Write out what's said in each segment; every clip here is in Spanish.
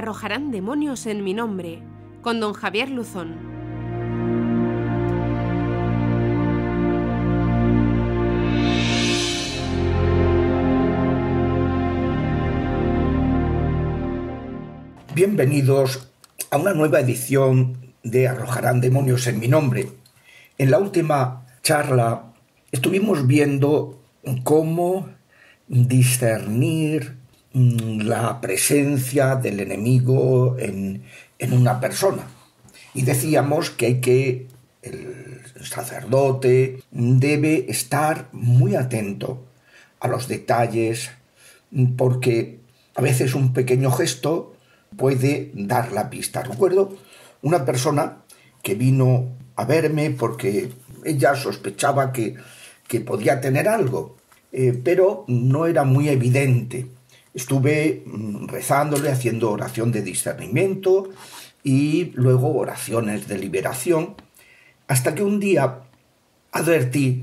arrojarán demonios en mi nombre, con don Javier Luzón. Bienvenidos a una nueva edición de Arrojarán demonios en mi nombre. En la última charla estuvimos viendo cómo discernir la presencia del enemigo en una persona. Y decíamos que el sacerdote debe estar muy atento a los detalles, porque a veces un pequeño gesto puede dar la pista. Recuerdo una persona que vino a verme porque ella sospechaba que podía tener algo, pero no era muy evidente. Estuve rezándole, haciendo oración de discernimiento y luego oraciones de liberación, hasta que un día advertí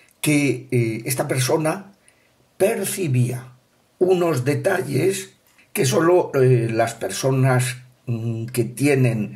que esta persona percibía unos detalles que solo las personas que tienen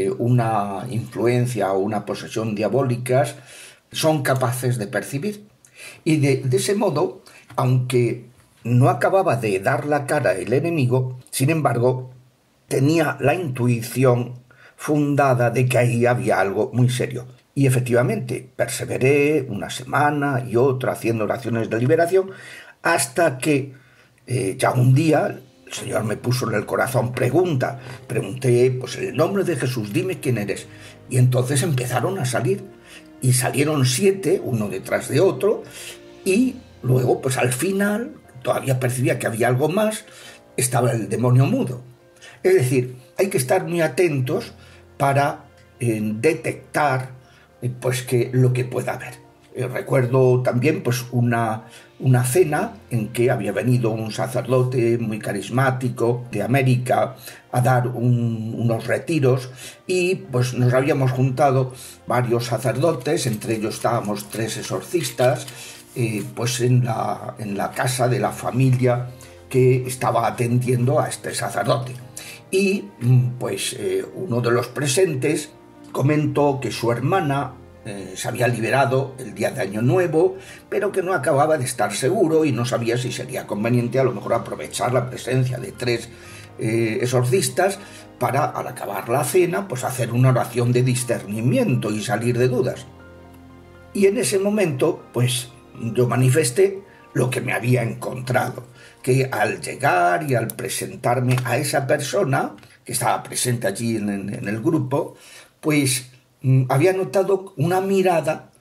una influencia o una posesión diabólicas son capaces de percibir. Y de ese modo, aunque no acababa de dar la cara el enemigo, sin embargo, tenía la intuición fundada de que ahí había algo muy serio. Y efectivamente, perseveré una semana y otra haciendo oraciones de liberación, hasta que ya un día el Señor me puso en el corazón pregunté, pues en el nombre de Jesús, dime quién eres. Y entonces empezaron a salir, y salieron 7, uno detrás de otro, y luego, pues al final, todavía percibía que había algo más, estaba el demonio mudo. Es decir, hay que estar muy atentos para detectar pues lo que pueda haber. Recuerdo también pues una cena en que había venido un sacerdote muy carismático de América a dar unos retiros, y pues nos habíamos juntado varios sacerdotes, entre ellos estábamos 3 exorcistas, pues en la casa de la familia que estaba atendiendo a este sacerdote. Y pues uno de los presentes comentó que su hermana se había liberado el día de Año Nuevo, pero que no acababa de estar seguro y no sabía si sería conveniente a lo mejor aprovechar la presencia de 3 exorcistas para, al acabar la cena, pues hacer una oración de discernimiento y salir de dudas. Y en ese momento, pues yo manifesté lo que me había encontrado, que al llegar y al presentarme a esa persona que estaba presente allí en el grupo, pues había notado una mirada,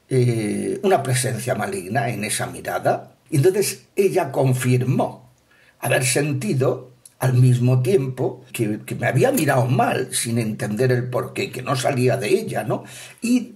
una presencia maligna en esa mirada. Y entonces ella confirmó haber sentido al mismo tiempo que me había mirado mal, sin entender el porqué, que no salía de ella, ¿no? Y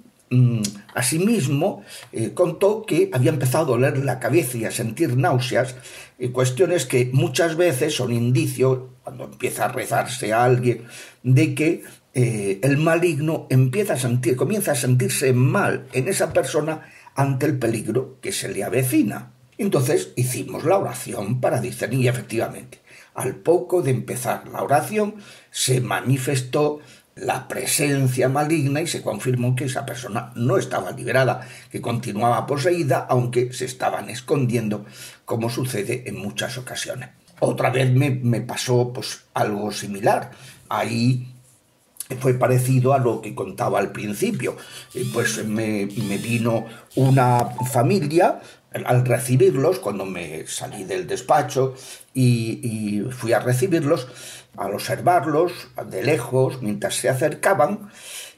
asimismo contó que había empezado a doler la cabeza y a sentir náuseas, cuestiones que muchas veces son indicio, cuando empieza a rezarse a alguien, de que el maligno comienza a sentirse mal en esa persona ante el peligro que se le avecina. Entonces hicimos la oración para discernir, y efectivamente, al poco de empezar la oración se manifestó la presencia maligna y se confirmó que esa persona no estaba liberada, que continuaba poseída, aunque se estaban escondiendo, como sucede en muchas ocasiones. Otra vez me pasó pues algo similar. Ahí fue parecido a lo que contaba al principio. Pues me vino una familia al recibirlos, cuando me salí del despacho y fui a recibirlos, al observarlos de lejos mientras se acercaban,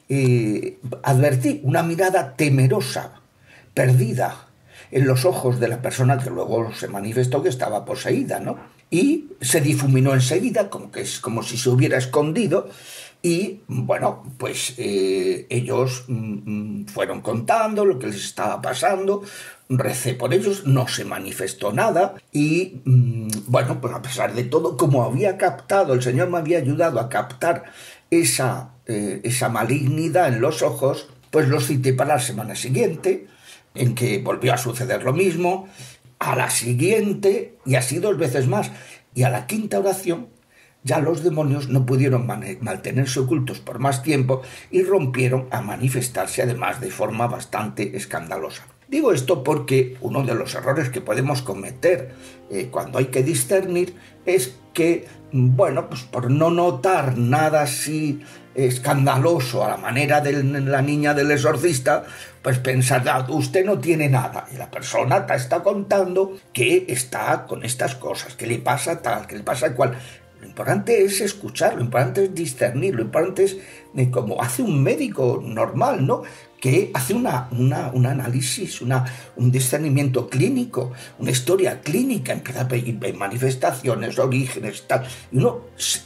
advertí una mirada temerosa, perdida, en los ojos de la persona que luego se manifestó que estaba poseída, ¿no? Y se difuminó enseguida, como si se hubiera escondido. Y bueno, pues ellos fueron contando lo que les estaba pasando, recé por ellos, no se manifestó nada y bueno, pues a pesar de todo, como había captado, el Señor me había ayudado a captar esa malignidad en los ojos, pues los cité para la semana siguiente, en que volvió a suceder lo mismo, a la siguiente y así 2 veces más. Y a la quinta oración ya los demonios no pudieron mantenerse ocultos por más tiempo y rompieron a manifestarse, además de forma bastante escandalosa. Digo esto porque uno de los errores que podemos cometer cuando hay que discernir es que, bueno, pues por no notar nada así escandaloso a la manera de la niña del exorcista, pues pensar, usted no tiene nada, y la persona te está contando que está con estas cosas, que le pasa tal, que le pasa cual. Lo importante es escuchar, lo importante es discernir, lo importante es como hace un médico normal, ¿no? Que hace un análisis, un discernimiento clínico, una historia clínica, empieza a ver manifestaciones, orígenes, tal, y uno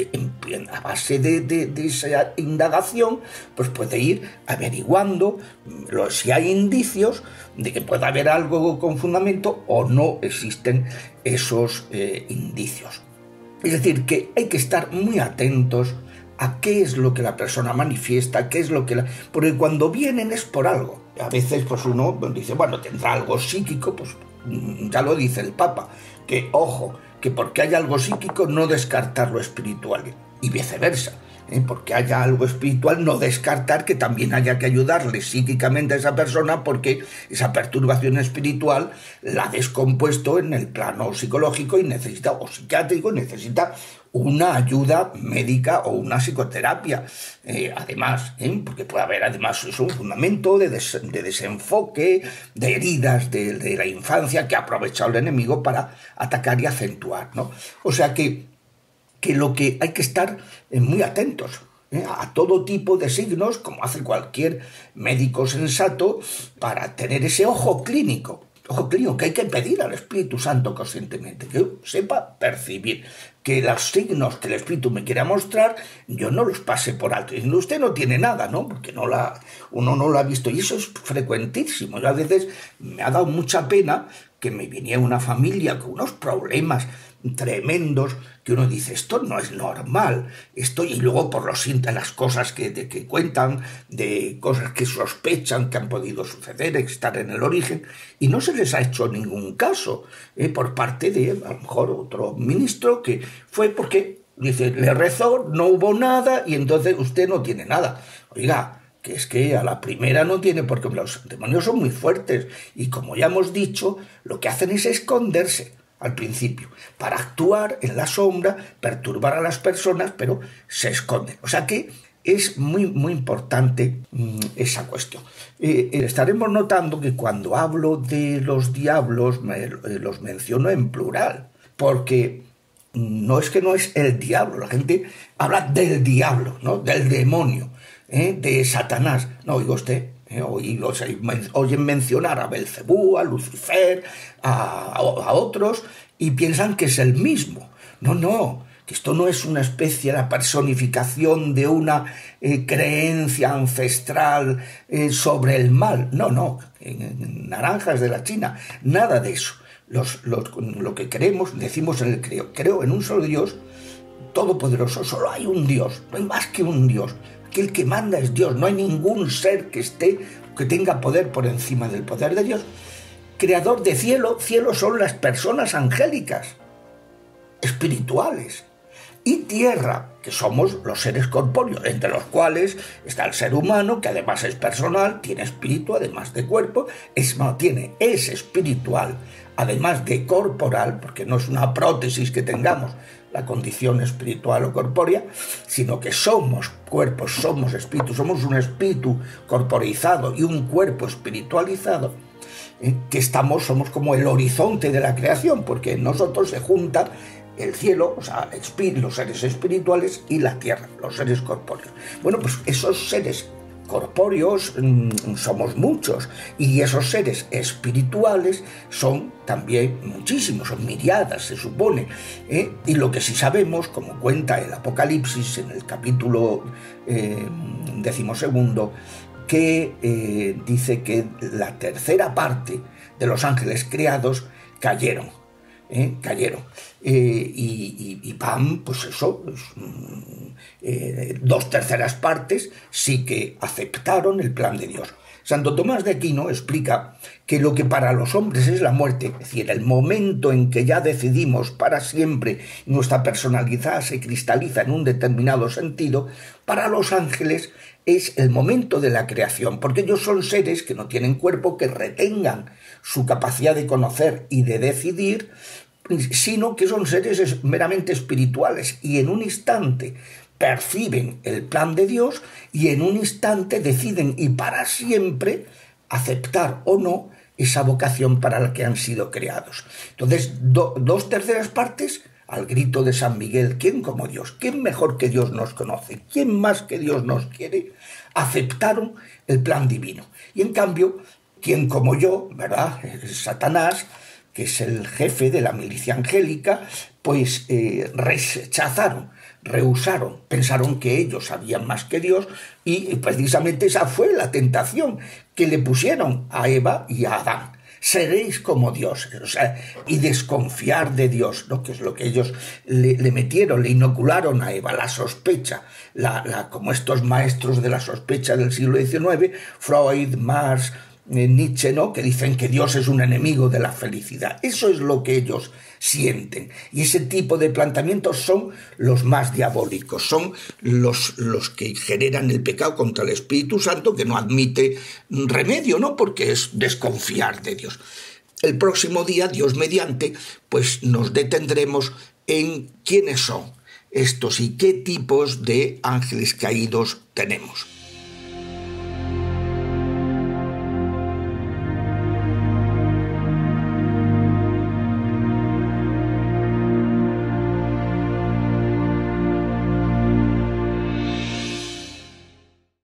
a base de esa indagación pues puede ir averiguando si hay indicios de que pueda haber algo con fundamento o no existen esos indicios. Es decir, que hay que estar muy atentos a qué es lo que la persona manifiesta, qué es lo que porque cuando vienen es por algo. A veces pues uno dice, bueno, tendrá algo psíquico, pues ya lo dice el Papa, que ojo, que porque haya algo psíquico no descartar lo espiritual, y viceversa. Porque haya algo espiritual, no descartar que también haya que ayudarle psíquicamente a esa persona, porque esa perturbación espiritual la ha descompuesto en el plano psicológico y necesita, o psiquiátrico, necesita una ayuda médica o una psicoterapia. Además, porque puede haber además un fundamento de desenfoque, de heridas de la infancia que ha aprovechado el enemigo para atacar y acentuar, ¿no? O sea que lo que hay que estar muy atentos a todo tipo de signos, como hace cualquier médico sensato, para tener ese ojo clínico que hay que pedir al Espíritu Santo conscientemente, que sepa percibir, que los signos que el Espíritu me quiera mostrar, yo no los pase por alto. Y usted no tiene nada, ¿no? Porque uno no lo ha visto, y eso es frecuentísimo. Yo a veces me ha dado mucha pena que me viniera una familia con unos problemas tremendos, que uno dice, esto no es normal, y luego por las cosas que cuentan, de cosas que sospechan que han podido suceder, estar en el origen, y no se les ha hecho ningún caso por parte de, a lo mejor, otro ministro, que fue porque, dice, le rezó, no hubo nada, y entonces usted no tiene nada. Oiga, que es que a la primera no tiene, porque los demonios son muy fuertes, y como ya hemos dicho, lo que hacen es esconderse al principio, para actuar en la sombra, perturbar a las personas, pero se esconden. O sea que es muy, muy importante esa cuestión. Estaremos notando que cuando hablo de los diablos, los menciono en plural, porque no es que no es el diablo, la gente habla del diablo, ¿no? Del demonio, de Satanás. No, oiga usted, oyen mencionar a Belcebú, a Lucifer, a otros, y piensan que es el mismo. No, que esto no es una especie de personificación de una creencia ancestral sobre el mal. No, naranjas de la China, nada de eso. Lo que creemos, decimos en el creo en un solo Dios todopoderoso. Solo hay un Dios, no hay más que un Dios. Aquel que manda es Dios, no hay ningún ser que tenga poder por encima del poder de Dios. Creador de cielo son las personas angélicas, espirituales, y tierra, que somos los seres corpóreos, entre los cuales está el ser humano, que además es personal, tiene espíritu, además de cuerpo, es espiritual, además de corporal, porque no es una prótesis que tengamos la condición espiritual o corpórea, sino que somos cuerpos, somos espíritus, somos un espíritu corporizado y un cuerpo espiritualizado, que somos como el horizonte de la creación, porque en nosotros se junta el cielo, o sea, los seres espirituales, y la tierra, los seres corpóreos. Bueno, pues esos seres corpóreos somos muchos, y esos seres espirituales son también muchísimos, son miriadas, se supone, y lo que sí sabemos, como cuenta el Apocalipsis en el capítulo 12, que dice que la tercera parte de los ángeles creados cayeron. Y van, pues eso, 2/3 partes sí que aceptaron el plan de Dios. Santo Tomás de Aquino explica que lo que para los hombres es la muerte, es decir, el momento en que ya decidimos para siempre, nuestra personalidad se cristaliza en un determinado sentido, para los ángeles es el momento de la creación, porque ellos son seres que no tienen cuerpo, que retengan su capacidad de conocer y de decidir, sino que son seres meramente espirituales y en un instante perciben el plan de Dios y en un instante deciden y para siempre aceptar o no esa vocación para la que han sido creados. Entonces, dos terceras partes al grito de San Miguel, ¿quién como Dios? ¿Quién mejor que Dios nos conoce? ¿Quién más que Dios nos quiere? Aceptaron el plan divino. Y en cambio, ¿quién como yo, verdad? Satanás, que es el jefe de la milicia angélica, pues rehusaron, pensaron que ellos sabían más que Dios y precisamente esa fue la tentación que le pusieron a Eva y a Adán. Seréis como Dios, o sea, y desconfiar de Dios, ¿no? Que es lo que ellos le metieron, le inocularon a Eva, la sospecha, como estos maestros de la sospecha del siglo XIX, Freud, Marx, Nietzsche, ¿no? Que dicen que Dios es un enemigo de la felicidad. Eso es lo que ellos sienten. Y ese tipo de planteamientos son los más diabólicos, son los que generan el pecado contra el Espíritu Santo, que no admite remedio, ¿no? Porque es desconfiar de Dios. El próximo día, Dios mediante, pues nos detendremos en quiénes son estos y qué tipos de ángeles caídos tenemos.